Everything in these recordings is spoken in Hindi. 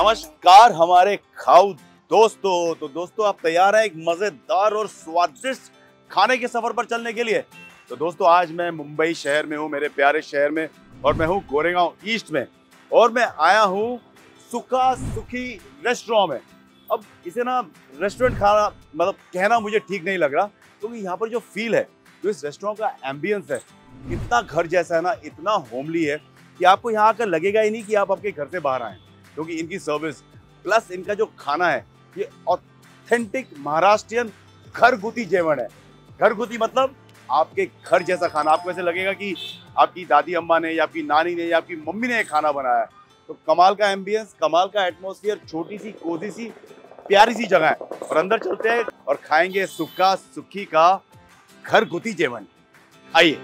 नमस्कार हमारे खाऊ दोस्तों। तो दोस्तों आप तैयार हैं एक मजेदार और स्वादिष्ट खाने के सफर पर चलने के लिए? तो दोस्तों आज मैं मुंबई शहर में हूँ, मेरे प्यारे शहर में, और मैं हूँ गोरेगांव ईस्ट में, और मैं आया हूँ सुखा सुखी रेस्टोरेंट में। अब इसे ना रेस्टोरेंट खाना मतलब कहना मुझे ठीक नहीं लग रहा, क्योंकि यहाँ पर जो फील है, जो इस रेस्टोरेंट का एम्बियंस है, इतना घर जैसा है ना, इतना होमली है कि आपको यहाँ आकर लगेगा ही नहीं कि आप आपके घर से बाहर आए, क्योंकि इनकी सर्विस प्लस इनका जो खाना है ये ऑथेंटिक महाराष्ट्रियन घरगुती जेवण है। घरगुती मतलब आपके घर जैसा खाना। आपको ऐसे लगेगा कि आपकी दादी अम्मा ने या आपकी नानी ने या आपकी मम्मी ने खाना बनाया है। तो कमाल का एम्बियंस, कमाल का एटमॉस्फेयर, छोटी सी कोजी सी प्यारी सी जगह है, और अंदर चलते हैं और खाएंगे सुखा सुखी का घरगुती जेवण। आइए।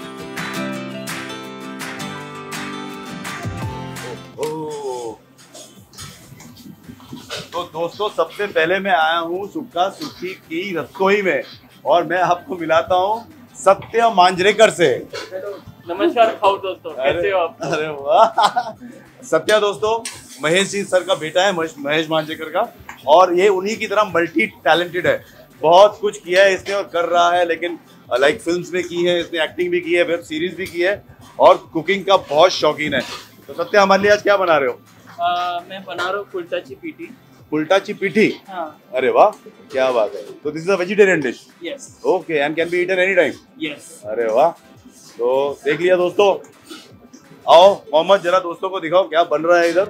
तो दोस्तों सबसे पहले मैं आया हूँ सुखा सुखी की रसोई में, और मैं आपको मिलाता हूँ सत्या मांजरेकर से। नमस्कार खाऊ दोस्तों, कैसे हो आप? अरे वाह। सत्या दोस्तों महेश जी सर का बेटा है, महेश मांजरेकर का, और ये उन्हीं की तरह मल्टी टैलेंटेड है। बहुत कुछ किया है इसने और कर रहा है, लेकिन लाइक फिल्म्स में की है इसने, एक्टिंग भी की है, वेब सीरीज भी की है, और कुकिंग का बहुत शौकीन है। तो सत्या हमारे लिए आज क्या बना रहे हो? मैं बना रहा हूँ कुलचाची पीठी। कुलटाची पीठी? हाँ। अरे वाह, क्या बात है। तो this is a vegetarian dish? Yes. Okay, and can be eaten any time? Yes. अरे वाह। तो देख लिया दोस्तों। आओ मोहम्मद, जरा दोस्तों को दिखाओ क्या बन रहा है इधर।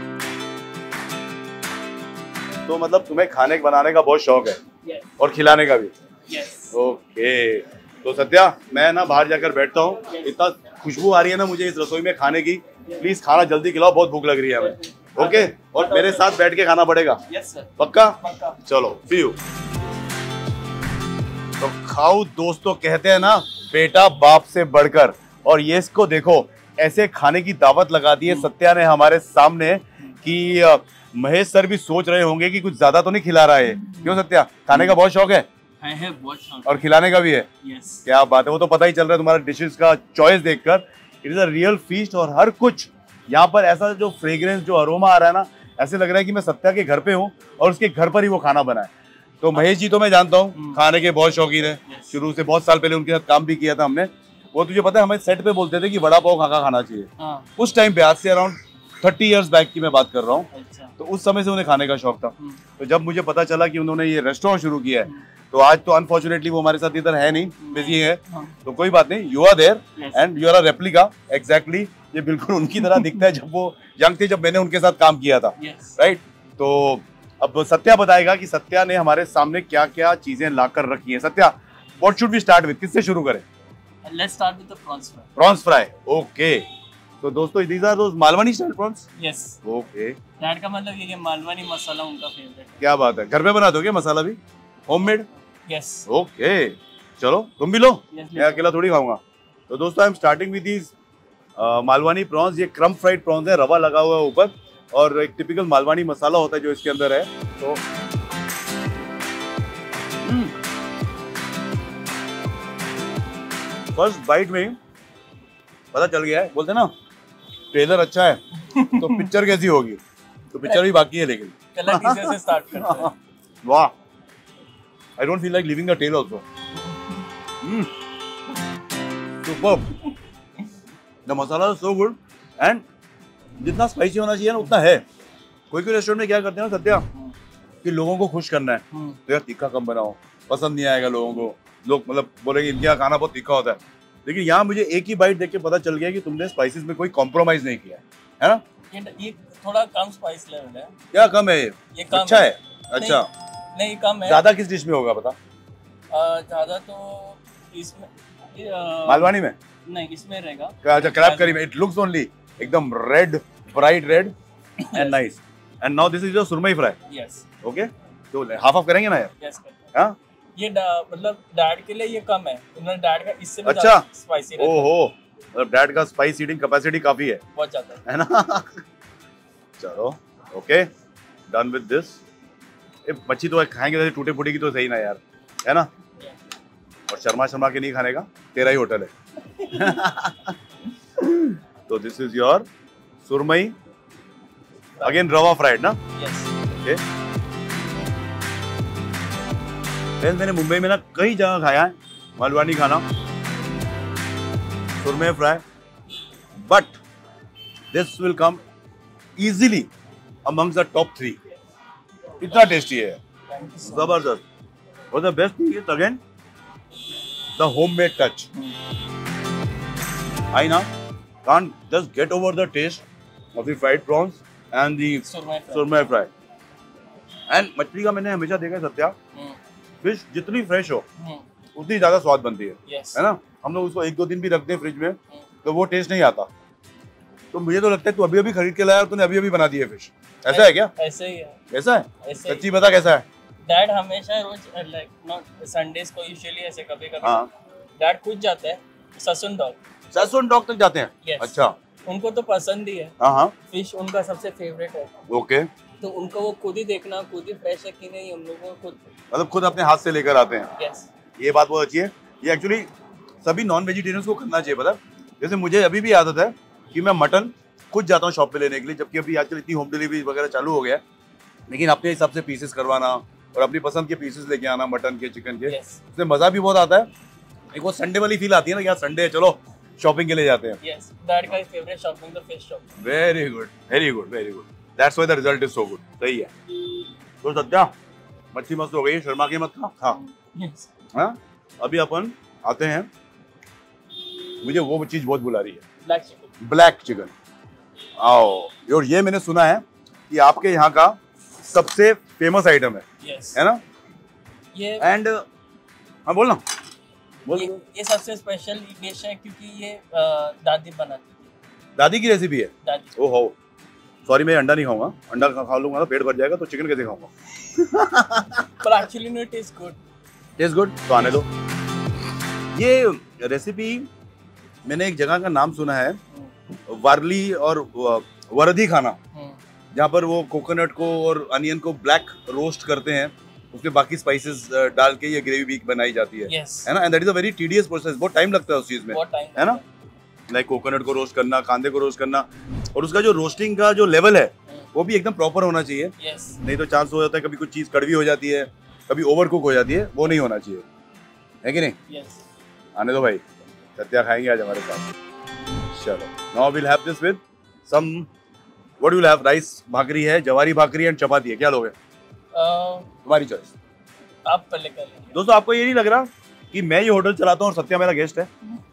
तो मतलब तुम्हें खाने बनाने का बहुत शौक है? यस। और खिलाने का भी? यस। ओके। तो सत्या मैं ना बाहर जाकर बैठता हूँ, इतना खुशबू आ रही है ना मुझे इस रसोई में खाने की। प्लीज खाना जल्दी खिलाओ, बहुत भूख लग रही है हमें। ओके, और मेरे साथ बैठ के खाना पड़ेगा? Yes sir. पक्का? पक्का। चलो सी यू। तो खाऊ दोस्तों कहते हैं ना बेटा बाप से बढ़कर, और ये इसको देखो ऐसे खाने की दावत लगा दी है सत्या ने हमारे सामने कि महेश सर भी सोच रहे होंगे कि कुछ ज्यादा तो नहीं खिला रहा है। क्यों सत्या, खाने का बहुत शौक है? बहुत शौक और खिलाने का भी है? यस। क्या बात है, वो तो पता ही चल रहा है तुम्हारा डिशेस का चॉइस देखकर। It is a real feast, और हर कुछ यहाँ पर ऐसा जो फ्रेग्रेंस, जो अरोमा आ रहा है ना, ऐसे लग रहा है कि मैं सत्या के घर पे हूँ और उसके घर पर ही वो खाना बना है। तो महेश जी तो मैं जानता हूँ खाने के बहुत शौकीन है, शुरू से बहुत साल पहले उनके साथ काम भी किया था हमने। वो तुझे पता है हमें सेट पे बोलते थे कि वड़ा पाव खाना चाहिए। हाँ। उस टाइम पे, आज से अराउंड 30 इयर्स बैक की मैं बात कर रहा हूँ। अच्छा। तो उस समय से उन्हें खाने का शौक था। तो जब मुझे पता चला कि उन्होंने ये रेस्टोरेंट शुरू किया है, तो आज तो अनफॉर्चुनेटली वो हमारे साथ इधर है नहीं, बिजी है। तो कोई बात नहीं, you are there and you are a replica. Exactly, ये बिल्कुल उनकी तरह दिखता है जब वो यंग थे, जब मैंने उनके साथ काम किया था। राइट। तो अब सत्या बताएगा कि सत्या ने हमारे सामने क्या क्या चीजें लाकर रखी है। Satya, what should we start with? किससे शुरू करें? Let's start with the prawns fry. Prawns fry, okay. तो दोस्तों these are those Malvani style prawns? Yes. Okay. Dad का मतलब ये कि मालवनी मसाला उनका फेवरेट है। क्या बात है, घर पे बना दोगे मसाला भी होममेड? यस। ओके, चलो तुम भी लो, Yes, मैं अकेला थोड़ी खाऊंगा। तो दोस्तों I am starting with these Malvani prawns. ये क्रम फ्राइड प्रॉन्स है, रवा लगा हुआ है ऊपर, और एक टिपिकल मालवानी मसाला होता है जो इसके अंदर है। तो फर्स्ट बाइट में ही पता चल गया है, बोलते ना ट्रेलर अच्छा है तो पिक्चर कैसी होगी। तो पिक्चर भी बाकी है, लेकिन चलो टीजर से स्टार्ट करते हैं। वाह, I don't feel like leaving the tail also. Superb. The masala is so good, and जितना स्पाइसी होना चाहिए ना उतना है। कोई रेस्टोरेंट में क्या करते हैं ना सत्या, कि लोगों को खुश करना है, तो यार तीखा कम बनाओ, पसंद नहीं आएगा लोगों को, लोग मतलब बोलेंगे इनके यहाँ खाना बहुत तीखा होता है। लेकिन यहाँ मुझे एक ही बाइट देख के पता चल गया कि तुमने स्पाइसेस में कोई कॉम्प्रोमाइज नहीं किया है ना? ये थोड़ा कम स्पाइस लेवल है। क्या कम है? ये कम अच्छा है। अच्छा, नहीं कम है। ज्यादा किस डिश में होगा बता? ज्यादा तो इसमें मालवानी में नहीं, इसमें रहेगा। अच्छा, क्रैब करी में। इट लुक्स ओनली एकदम red, bright red and nice. And now this is your surmai fry. Yes. Okay, तो हाफ ऑफ करेंगे ना यार? यस करते हैं। हाँ, ये मतलब डैड के लिए ये कम है, इन्होंने डैड का इससे भी अच्छा ज्यादा स्पाइसी रहता है। ओहो, मतलब डैड का स्पाइस ईटिंग कैपेसिटी काफी है, बहुत ज्यादा है ना? चलो ओके, डन विद दिस। ये मच्छी तो खाएंगे तो टूटे फूटे की तो सही ना यार, है ना? और शर्मा के नहीं खाने का, तेरा ही होटल है। तो this is your surmai again rava fried ना? यस। ओके। मैंने मुंबई में ना कई जगह खाया है मालवानी खाना, surmai fry, but this will come easily amongst the top 3। इतना टेस्टी है, जबरदस्त। और the best thing is again the homemade touch. I now can't just get over the taste of the fried prawns and the surmai fry. And मछली का मैंने हमेशा देखा है सत्या, फिश जितनी फ्रेश हो उतनी ज्यादा स्वाद बनती है, है ना? हम लोग उसको 1-2 दिन भी रखते हैं फ्रिज में तो वो टेस्ट नहीं आता। तो मुझे तो लगता है तू अभी अभी खरीद के लाया और तूने अभी अभी बना दी है फिश, ऐसा है क्या? ऐसे ही है। ऐसा है? सच्ची बता कैसा है? डैड हमेशा रोज लाइक नॉट संडेज को यूजुअली ऐसे कभी कभी डैड खुद जाते हैं ससुन डॉग तक जाते हैं। yes. अच्छा, उनको तो पसंद ही है। हाँ, फिश उनका सबसे फेवरेट है। ओके। तो उनको वो खुद ही देखना, खुद ही फ्रेश है कि नहीं, हम लोगों को खुद मतलब खुद अपने हाथ से लेकर आते हैं। yes. ये बात बहुत अच्छी है। ये एक्चुअली सभी नॉन वेजिटेरियंस को करना चाहिए, पता? जैसे मुझे अभी भी आदत है कि मैं मटन खुद जाता हूँ शॉप पे लेने के लिए, जबकि अभी आजकल इतनी होम डिलीवरी वगैरह चालू हो गया है, लेकिन अपने हिसाब से पीसेस करवाना और अपनी पसंद के पीसेस लेके आना मटन के, चिकन के, उससे मजा भी बहुत आता है। एक वो संडे वाली फील आती है ना, यार संडे है चलो शॉपिंग के लिए जाते हैं। yes. डैड का फेवरेट शॉपिंग तो fish shopping. Very good, very good, very good. That's why the result is so good. सही है। तो सत्या मच्छी मस्त हो गई, शर्मा के मत खा। हाँ, अभी अपन आते हैं, मुझे वो चीज बहुत बुला रही है, ब्लैक चिकन। आओ, और ये मैंने सुना है कि आपके यहाँ का सबसे फेमस आइटम है। yes. है ना? ये एंड हाँ बोल ना। ये सबसे स्पेशल डिश है क्योंकि ये दादी बनाती थी। दादी की रेसिपी है? दादी। ओहो, सॉरी मैं अंडा नहीं खाऊंगा, अंडा खा लूंगा तो पेट भर जाएगा, तो चिकन कैसे खाऊंगा? पर actually no taste good. Taste good तो आने दो। ये रेसिपी मैंने एक जगह का नाम सुना है, वारली और वरदी खाना, जहाँ पर वो कोकोनट को और अनियन को ब्लैक रोस्ट करते हैं, उसके बाकी स्पाइसेस डाल के ये ग्रेवी भी बनाई जाती है। yes. है ना? And that is a very tedious process, बहुत टाइम लगता है उस चीज में, है ना? लाइक कोकोनट को रोस्ट करना, कांदे को रोस्ट करना, और उसका जो रोस्टिंग का जो लेवल है वो भी एकदम प्रॉपर होना चाहिए। yes. नहीं तो चांस हो जाता है कभी कुछ चीज कड़वी हो जाती है, कभी ओवर कुक हो जाती है, वो नहीं होना चाहिए, है कि नहीं? yes. आने दो भाई, सत्या खाएंगे आज हमारे साथ। चलो, now will have this with some, what will have? Rice bhakri है, जवारी भाकरी एंड चपाती है, क्या लोगे? तुम्हारी चॉइस, आप पहले कर लीजिए। दोस्तों आपको ये नहीं लग रहा कि मैं ये होटल चलाता हूँ और सत्या मेरा गेस्ट है?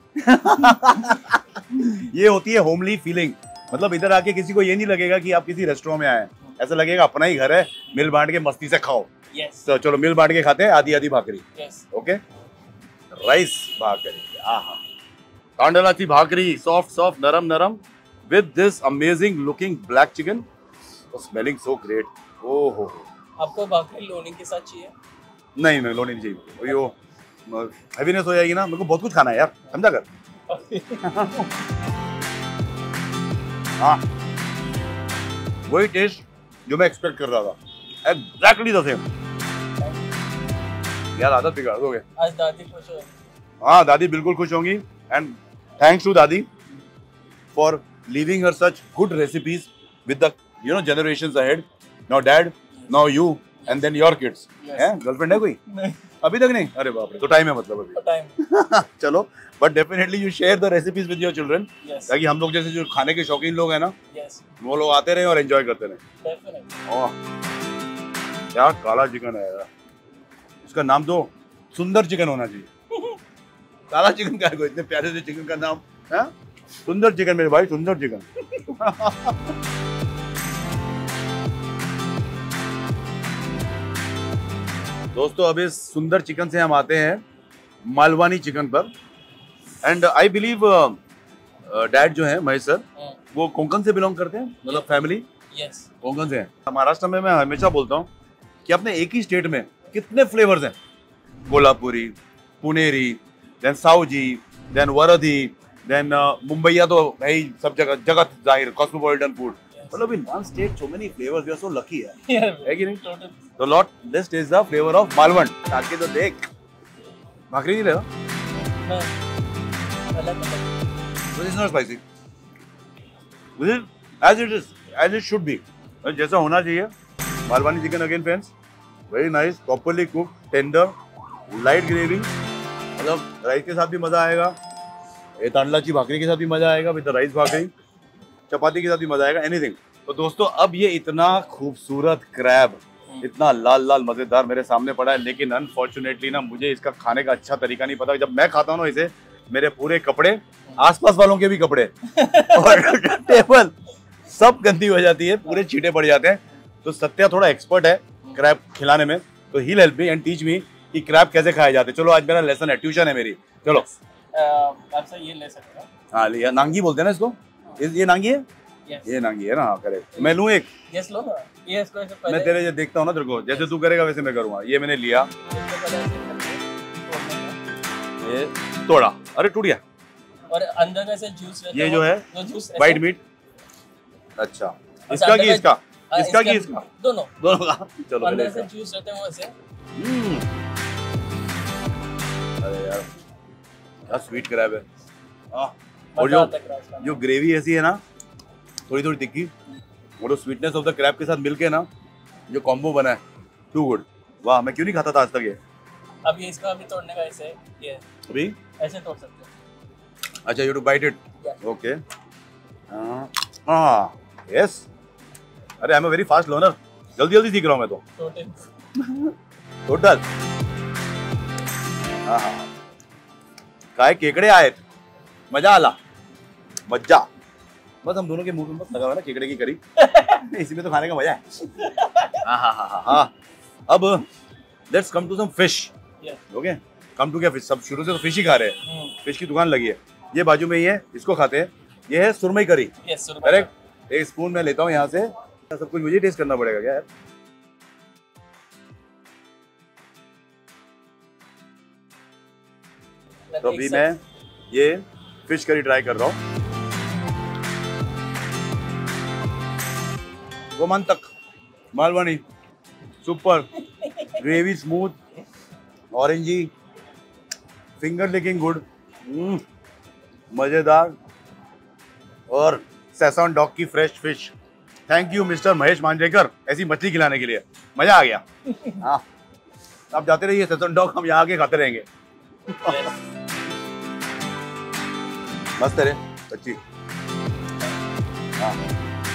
ये होती है होमली फीलिंग। मतलब इधर आके किसी को ये नहीं लगेगा कि आप किसी रेस्टोरेंट में आए हैं, ऐसा लगेगा अपना ही घर है, मिल बांट के मस्ती से खाओ। yes. तो चलो मिल बांट के खाते हैं, आधी आधी bhakri. yes. Okay, rice bhakri, आहा, कांडलाची भाकरी, सॉफ्ट सॉफ्ट, नरम नरम, with this amazing looking black chicken, smelling so great. ओहो, आपको भाकरी लोनी के साथ चाहिए? नहीं मैं लोनी नहीं चाहिए, यो हैवीनेस हो जाएगी ना, मेरे को बहुत कुछ खाना है यार, समझा कर। हाँ, वही टेस्ट जो मैं एक्सपेक्ट कर रहा था, एग्जैक्टली द सेम। यार आदत बिगाड़ दोगे। आज दादी खुश हो? हाँ, दादी बिल्कुल खुश होंगी, एंड थैंक्स टू दादी for leaving her such good recipes with the generations ahead. Now dad, now you, and then your kids. है? गर्लफ्रेंड है कोई? नहीं। अभी तक नहीं? अरे बाप रे, तो टाइम है मतलब अभी। टाइम। चलो, but definitely you share the recipes with your children. yes. ताकि हम लोग जैसे जो खाने के शौकीन लोग हैं ना, yes. वो लोग आते रहे और एंजॉय करते रहे। Definitely. ओह, क्या काला चिकन है यार, इसका नाम तो सुंदर चिकन होना चाहिए। काला चिकन क्या है, इतने प्यारे से चिकन का नाम है? सुंदर चिकन मेरे भाई, सुंदर चिकन। दोस्तों अब इस सुंदर चिकन से हम आते हैं मालवानी चिकन पर, एंड आई बिलीव डैड जो है महेश सर, वो कोंकण से बिलोंग करते हैं, मतलब फैमिली yes. कोंकण से है। महाराष्ट्र में मैं हमेशा बोलता हूँ कि अपने एक ही स्टेट में कितने फ्लेवर्स हैं, Kolhapuri, Puneri, then Saoji, then Varhadi, then Mumbaiya तो भाई सब जगह जगत जाहिर, कॉस्मोपॉलिटन फूड, मतलब in one state so many flavours, we are so lucky है कि नहीं? तो लॉट this is the flavour of Malvan. आके तो देख, भाकरी नहीं लेगा, this is not spicy, this is as it should be, जैसा होना चाहिए। Malvani chicken again friends, very nice, properly cook, tender, light gravy. मतलब राइस के साथ भी मजा आएगा, ये तांडलाची भाकरी के साथ भी मजा आएगा, विद राइस भाकरी, चपाती के साथ भी मजा आएगा, एनीथिंग। तो दोस्तों अब ये इतना खूबसूरत क्रैब, इतना लाल लाल मजेदार मेरे सामने पड़ा है, लेकिन अनफॉर्चुनेटली ना मुझे इसका खाने का अच्छा तरीका नहीं पता। जब मैं खाता हूँ ना इसे, मेरे पूरे कपड़े, आसपास वालों के भी कपड़े और टेबल सब गंदी हो जाती है, पूरे छींटे पड़ जाते हैं। तो सत्या थोड़ा एक्सपर्ट है क्रैब खिलाने में, तो ही help me and teach me कि क्रैब कैसे खाए जाते हैं। चलो आज मेरा लेसन है, ट्यूशन है मेरी। चलो आपसे ये ले सकते हो। हाँ लिया, नांगी बोलते हैं ना इसको, ये नांगी है। yes. ये नांगी है ना, हाँ करेक्ट। मैं लूँ एक? यस लो ना, ये इसको ऐसे पहले मैं तेरे जो देखता हूँ ना तेरे को, जैसे तू करेगा वैसे मैं करूँगा। ये मैंने लिया, ये तोड़ा, अरे टूट गया, और अंदर का ऐसे जूस रहता है, ये जो है वाइट मीट। अच्छा, इसका की इसका, इसका की इसका, दोनों दोनों का। चलो अंदर से जूस रहता है वो ऐसे। अरे यार क्या स्वीट क्रैब है। और जो ग्रेवी ऐसी है ना, थोड़ी थोड़ी तिक्की, और स्वीटनेस ऑफ द क्रैब के साथ मिलके ना जो कॉम्बो बना है, टू गुड। वाह, मैं क्यों नहीं खाता था आज तक ये। अब ये इसका अभी तोड़ने का ऐसे ये अभी ऐसे तोड़ सकते हो। अच्छा, you to bite it, okay. हाँ यस, अरे I am a very fast learner, जल्दी जल्दी सीख रहा हूँ मैं तो। टोटल काय केकड़े आए, मजा आला, मजा। बस हम दोनों के मुंह में बस लगा हुआ ना केकड़े की करी इसी में तो खाने का मजा है। हाँ। अब let's come to some fish. Okay, come to क्या फिश, सब शुरू से तो फिश ही खा रहे हैं। फिश की दुकान लगी है, ये बाजू में ही है, इसको खाते हैं। ये है सुरमई करी, करेक्ट। एक स्पून मैं लेता हूँ यहाँ से, सब कुछ मुझे टेस्ट करना पड़ेगा क्या यार। तो अभी मैं ये फिश करी ट्राई कर रहा हूँ। रोमांचक, Malvani, super, gravy smooth, orangey, finger licking good, मजेदार, और सैसॉन डॉग की fresh fish. Thank you mister Mahesh Manjrekar ऐसी मछली खिलाने के लिए, मजा आ गया। हाँ, आप जाते रहिए सैसॉन डॉग, हम यहाँ आके खाते रहेंगे। मस्त है रे अच्छी। हाँ,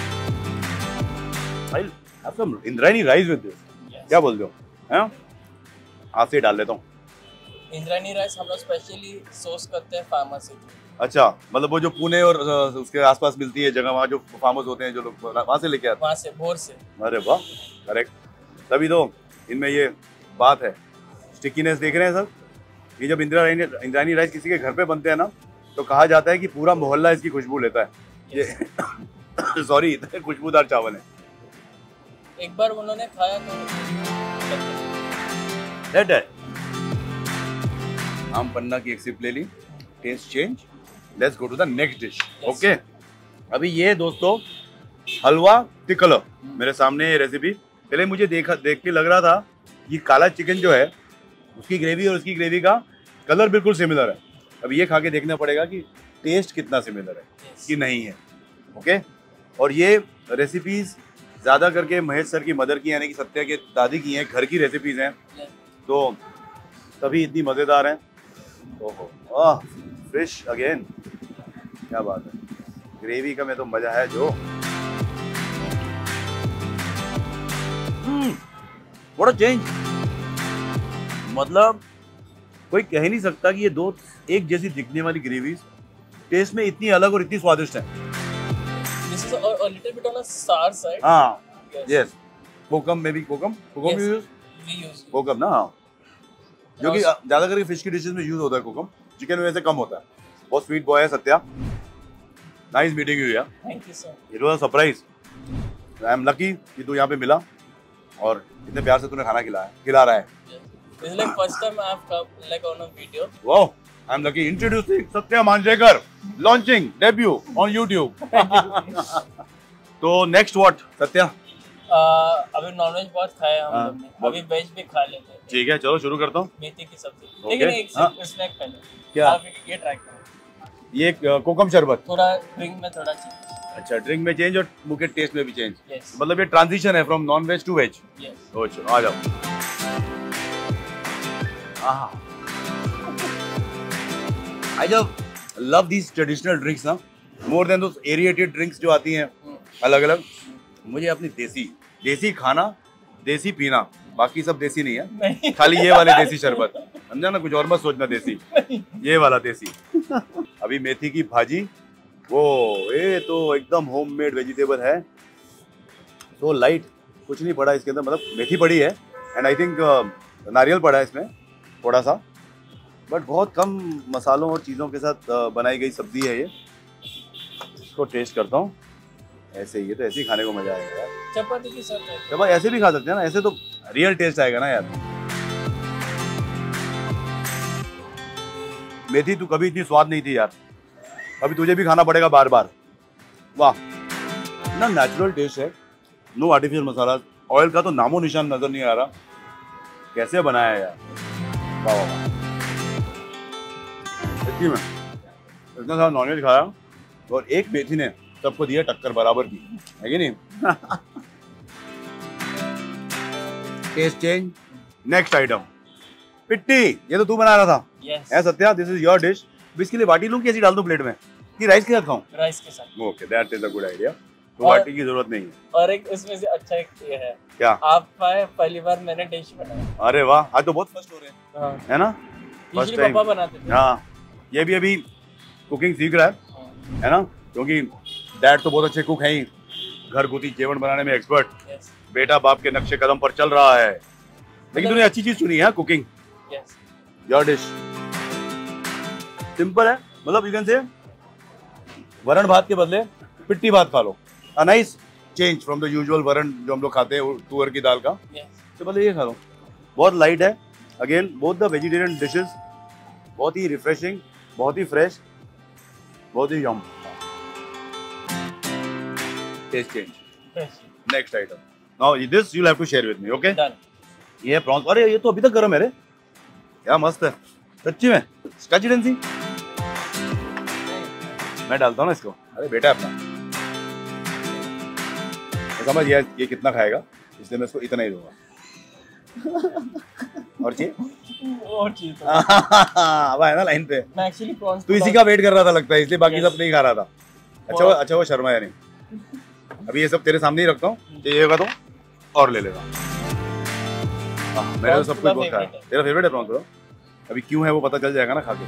have some Indrayani rice with this, क्या बोलते हो? हैं, हाथ से डाल लेता हूँ। इंद्रायणी राइस हम लोग स्पेशली सोर्स करते हैं फार्मर से। अच्छा, मतलब वो जो पुणे और उसके आसपास मिलती है जगह, वहाँ जो फार्मर्स होते हैं जो लोग, वहाँ से लेके आते हैं, वहाँ से, भोर से। अरे वाह, करेक्ट। तभी तो इनमें ये बात है, स्टिकीनेस देख रहे हैं सर। ये जब इंद्रायणी राइस किसी के घर पे बनते हैं ना, तो कहा जाता है कि पूरा मोहल्ला इसकी खुशबू लेता है। ये सॉरी, इतने खुशबूदार चावल है। एक बार उन्होंने खाया तो दैट है। आम पन्ना की एक सिप ले ली, taste change, let's go to the next dish. Okay, अभी ये दोस्तों हलवा टिक्कल मेरे सामने ये रेसिपी। पहले मुझे देख के लग रहा था ये काला चिकन जो है उसकी ग्रेवी और उसकी ग्रेवी का कलर बिल्कुल सिमिलर है। अब ये खा के देखना पड़ेगा कि टेस्ट कितना सिमिलर है कि नहीं है। ओके, और ये रेसिपीज ज़्यादा करके महेश सर की मदर की, यानी कि सत्या के दादी की हैं, घर की रेसिपीज हैं, तो तभी इतनी मज़ेदार हैं। ओहो, फिश अगेन, क्या बात है। ग्रेवी का में तो मज़ा है जो। व्हाट अ चेंज, मतलब कोई कह ही नहीं सकता कि ये दो एक जैसी दिखने वाली ग्रेवीज टेस्ट में इतनी अलग और इतनी स्वादिष्ट है। This is a little bit on a sour side. हाँ, Yes. yes. कोकम में भी kokum Yes. Use, We use kokum ना, हाँ, जो कि ज्यादा करके फिश की डिशेस में यूज होता है कोकम, चिकन में वैसे कम होता है। बहुत स्वीट बॉय है सत्या, नाइस मीटिंग यू यार। Thank you sir. It was a surprise, I am lucky कि तू यहाँ पे मिला और इतने प्यार से तूने खाना खिला रहा है। This is like first time I have come like on a video. Wow, I am lucky. Introducing Satya Manjrekar, launching debut on YouTube. तो next what, सत्या? अभी नॉनवेज बहुत खाया हम लोग ने, अभी वेज भी खा लेते हैं। ठीक है, चलो शुरू करता हूँ। मेथी की सब्जी। लेकिन एक स्नैक पहले। क्या? आप ये ट्राई करो। ये कोकम शरबत। थोड़ा ड्रिंक में थोड़ा चीज। अच्छा, ड्रिंक में चेंज और मुंह के टेस्ट में भी चेंज। Yes. मतलब ये ट्रांजिशन है from non veg to veg. Yes. अच्छा, आ जाओ। I just love these traditional drinks ना, more than those aerated drinks जो आती हैं अलग अलग। मुझे अपनी देसी खाना, देसी पीना, बाकी सब देसी नहीं है। नहीं। खाली ये वाले देसी शरबत, समझा ना, कुछ और मत सोचना देसी, ये वाला देसी। अभी मेथी की भाजी, वो ये तो एकदम होममेड वेजिटेबल है, तो लाइट, कुछ नहीं पड़ा इसके अंदर, मतलब मेथी पड़ी है एंड आई थिंक नारियल पड़ा है इसमें थोड़ा सा, बट बहुत कम मसालों और चीज़ों के साथ बनाई गई सब्जी है ये। इसको टेस्ट करता हूँ। ऐसे ही, ये तो ऐसे ही खाने को मजा आएगा यार, चपाती के साथ है। तो भाई ऐसे भी खा सकते हैं ना, ऐसे तो रियल टेस्ट आएगा ना यार। मेथी तू कभी इतनी स्वाद नहीं थी यार, अभी तुझे भी खाना पड़ेगा बार बार। वाह, ना नेचुरल टेस्ट है, नो आर्टिफिशियल मसाला, ऑयल का तो नामो निशान नजर नहीं आ रहा। कैसे बनाया है यार, वाह वाह। सच्ची में इतना सारा नॉनवेज खाया और एक मेथी ने सबको दिया टक्कर बराबर की, है कि नहीं? Taste change. नेक्स्ट आइटम, पिट्टी। ये तो तू बना रहा था। Yes. है Satya, this is your dish. इसके लिए बाटी लूं कि ऐसी डाल दूं प्लेट में, कि राइस के साथ खाऊं? राइस के साथ। Okay, that is a good idea. तो और- बाटी की जरूरत नहीं है। और एक उसमें से अच्छा एक ये है, क्या? आप आए पहली बार मैंने डिश बनाया। अरे वाह, आज तो बहुत फर्स्ट हो रहे हैं, हाँ। है ना? फर्स्ट Usually पापा टाइम। बनाते थे। हाँ, ये भी अभी कुकिंग सीख रहा हाँ। है ना? क्योंकि डैड तो बहुत अच्छे कुक हैं ही, घर गुती जेवण बनाने में एक्सपर्ट। Yes. बेटा बाप के नक्शे कदम पर चल रहा है। लेकिन तूने अच्छी चीज चुनी है, cooking. Yes. Your dish simple है, मतलब यू कैन से वरण भात के बदले पिट्टी भात खा लो। A nice change from the usual varan जो हम लोग खाते हैं तुअर की दाल का, Yes. तो बदले ये खा लो। बहुत लाइट है, again both the vegetarian dishes बहुत ही रिफ्रेशिंग, बहुत ही फ्रेश, बहुत ही yum. Taste change. Yes. Next item, now this you have to share with me, okay? Done. ये प्रॉन्स, अरे ये तो अभी तक गर्म है रे, क्या मस्त है सच्ची में। स्कॉच एडेंसी मैं डालता हूँ ना इसको। अरे बेटा अपना, मैं समझ गया ये कितना खाएगा, इसलिए मैं इसको इतना ही दूंगा। और चाहिए? और चीज तो। अब है ना लाइन पे। मैं एक्चुअली प्रॉन्स तू इसी का वेट कर रहा था लगता है, इसलिए बाकी Yes. सब नहीं खा रहा था। अच्छा वो शर्माया नहीं। अभी ये सब तेरे सामने ही रखता हूँ, चाहिएगा तो और ले लेगा। मैंने तो सब कुछ बहुत खाया। तेरा फेवरेट है प्रॉन्स? अभी क्यों है वो पता चल जाएगा ना खा के।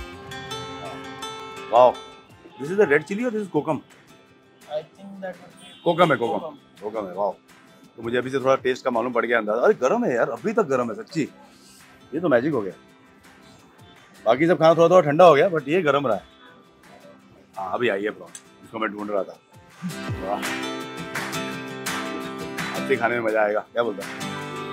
Wow, this is the red chilli और this is kokum. I think that would be kokum है, कोकम है। वाओ, तो मुझे अभी से थोड़ा टेस्ट का मालूम पड़ गया अंदाजा। अरे गर्म है यार, अभी तक गर्म है सच्ची, ये तो मैजिक हो गया। बाकी सब खाना थोड़ा थोड़ा ठंडा हो गया, बट ये गर्म रहा है। हाँ अभी आई है प्रॉन्स, इसको मैं ढूंढ रहा था। वाह, अच्छे खाने में मजा आएगा, क्या बोलता है?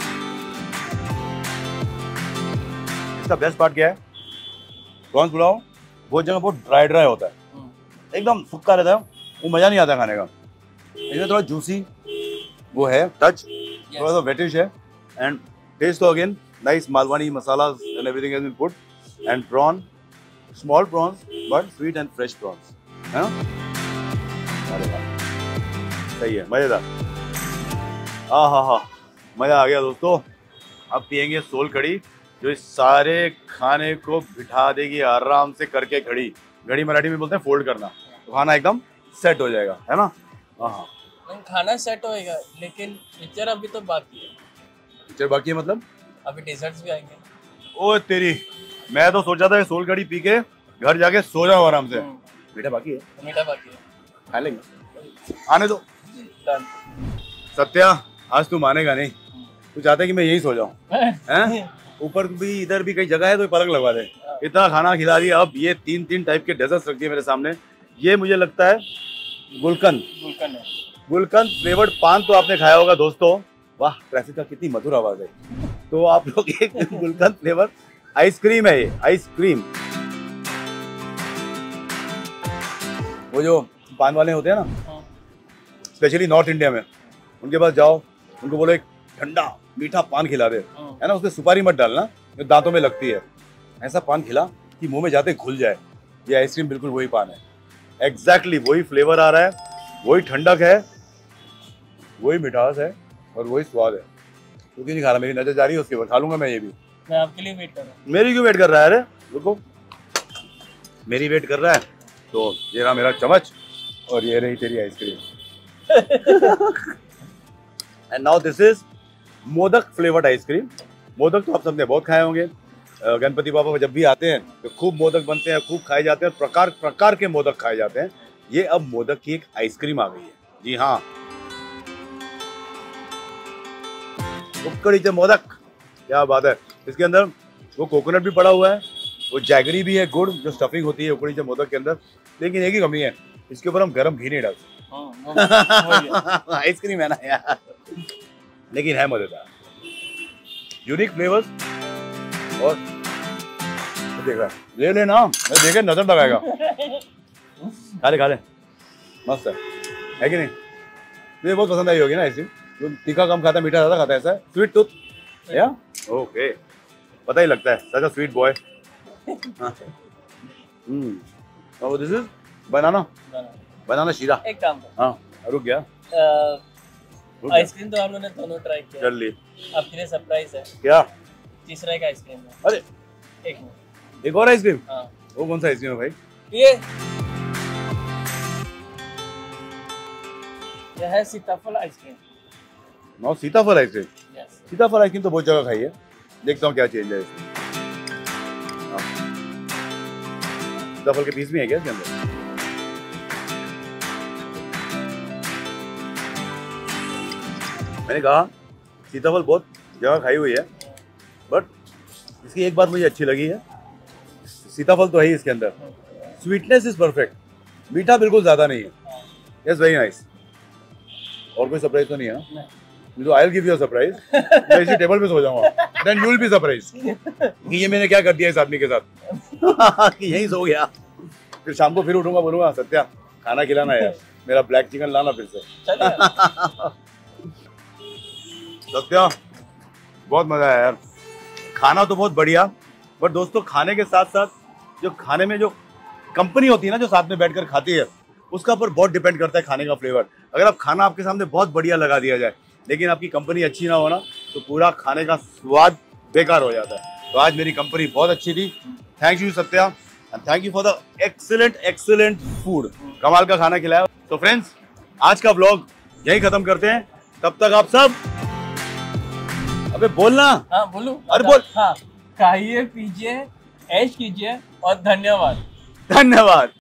इसका बेस्ट पार्ट क्या है? प्रॉन्स पुलाव बहुत जगह बहुत ड्राई होता है, एकदम सूखा रहता है, वो मजा नहीं आता खाने का। इसमें थोड़ा जूसी वो है, टच थोड़ा सा वेटिश है, एंड टेस्ट तो again nice Malvani masala and everything has been put, and prawn, small prawns but sweet and fresh prawns, है ना? अरे वाह, सही है, मजेदार। हाँ, मजा आ गया दोस्तों। अब पियेंगे सोल कड़ी, जो इस सारे खाने को बिठा देगी आराम से करके घड़ी। घड़ी मराठी में बोलते हैं फोल्ड करना, तो खाना एकदम सेट हो जाएगा, है ना? हाँ, खाना सेट होएगा, लेकिन पिक्चर अभी तो बाकी है। पिक्चर बाकी है मतलब? अभी डेजर्ट्स भी आएंगे। ओ तेरी, मैं तो सोचा था सोल कड़ी पी के घर जाके सो जाओ आराम से। बेटा बाकी है, मीठा बाकी है, खा लेंगे, आने दो। डन। सत्या, आज तू मानेगा नहीं, तू चाहता है कि मैं यही सो जाऊं, हैं? ऊपर भी इधर भी कई जगह है तो पलक लगवा दे। इतना खाना खिला दिया, अब ये तीन टाइप के डेजर्ट्स रख दिए मेरे सामने। ये मुझे लगता है गुलकंद है। गुलकंद फ्लेवर्ड पान तो आपने खाया होगा दोस्तों। वाह, ट्रैफिक का कितनी मधुर आवाज है। तो आप लोग एक गुलकंद फ्लेवर आइसक्रीम है, ये आइसक्रीम। वो जो पान वाले होते हैं ना, स्पेशली नॉर्थ इंडिया में, उनके पास जाओ, उनको बोलो एक ठंडा मीठा पान खिला दे, है ना? उसमें सुपारी मत डालना, जो दांतों में लगती है। ऐसा पान खिला कि मुंह में जाते घुल जाए। ये आइसक्रीम बिल्कुल वही पान है, एग्जैक्टली वही फ्लेवर आ रहा है। वही ठंडक है, वही मिठास है और वही स्वाद है। तू क्यों नहीं खा रहा? मेरी नजर जा रही है उसके ऊपर, खा लूंगा मैं ये भी। मैं आपके लिए वेट कर रहा हूँ। मेरी क्यों वेट कर रहा है? अरे रुको, मेरी वेट कर रहा है तो ये रहा मेरा चम्मच और ये रही तेरी ice cream. And now this is modak flavoured ice cream. Modak तो आप सबने बहुत खाए होंगे, गणपति बाबा जब भी आते हैं तो खूब मोदक बनते हैं, खूब खाए जाते हैं, प्रकार प्रकार के मोदक खाए जाते हैं। ये अब मोदक की एक आइसक्रीम आ गई है। जी हाँ, उकड़ी मोदक, क्या बात है। इसके अंदर वो कोकोनट भी पड़ा हुआ है, वो जैगरी भी है, गुड़ जो स्टफिंग होती है उकड़ी मोदक के अंदर। लेकिन एक ही कमी है, इसके ऊपर हम गरम घी नहीं डालते। आइसक्रीम है ना यार, लेकिन है मजेदार, यूनिक फ्लेवर्स। और देख रहा है, ले लेना, मैं देखे नजर लगाएगा। खा ले, मस्त है कि नहीं? मुझे बहुत पसंद आई होगी ना आइसक्रीम। जो तीखा कम खाता है, मीठा ज्यादा खाता है, ऐसा स्वीट टूथ या ओके, पता ही लगता है सच अ स्वीट बॉय। और दिस इज बनाना शीरा। एक काम कर, हाँ रुक गया। आइसक्रीम तो हम लोगों ने दोनों ट्राई किया, कर ली। आपके लिए सरप्राइज है। क्या? तीसरा एक आइसक्रीम है। अरे एक और आइसक्रीम? हाँ। वो कौन सा आइसक्रीम है भाई? यह है सीताफल आइसक्रीम। नो, सीताफल आइसक्रीम? यस। सीताफल आइसक्रीम तो बहुत जगह खाई है, देखता हूँ क्या चेंज है इसमें। सीताफल के पीस भी है क्या इसके अंदर? मैंने कहा सीताफल बहुत जगह खाई हुई है, बट इसकी एक बात मुझे अच्छी लगी है, सीताफल तो है ही इसके अंदर, स्वीटनेस इज परफेक्ट, मीठा बिल्कुल ज्यादा नहीं है। Yes, very nice. और कोई सरप्राइज तो नहीं है ना? तो I will give you a surprise. मैं इसी टेबल पे सो जाऊंगा, then you will be surprise कि ये मैंने क्या कर दिया इस आदमी के साथ। कि यही सो गया, फिर शाम को फिर उठूंगा, बोलूंगा सत्या खाना खिलाना यार, मेरा ब्लैक चिकन लाना फिर से। सत्या बहुत मजा आया यार, खाना तो बहुत बढ़िया, बट दोस्तों खाने के साथ साथ जो खाने में जो कंपनी होती है ना, जो साथ में बैठकर खाती है, उसका ऊपर बहुत डिपेंड करता है खाने का फ्लेवर। अगर आप खाना आपके सामने बहुत बढ़िया लगा दिया जाए, लेकिन आपकी कंपनी अच्छी ना हो ना, तो पूरा खाने का स्वाद बेकार हो जाता है। तो आज मेरी कंपनी बहुत अच्छी थी। Thank you Satya, and thank you for the excellent food. कमाल का खाना खिलाया। तो फ्रेंड्स, आज का व्लॉग यही खत्म करते हैं। तब तक आप सब, अबे बोलना। हाँ बोलूं? अरे बोल। हाँ, खाइए पीजिए, ऐश कीजिए और धन्यवाद। धन्यवाद।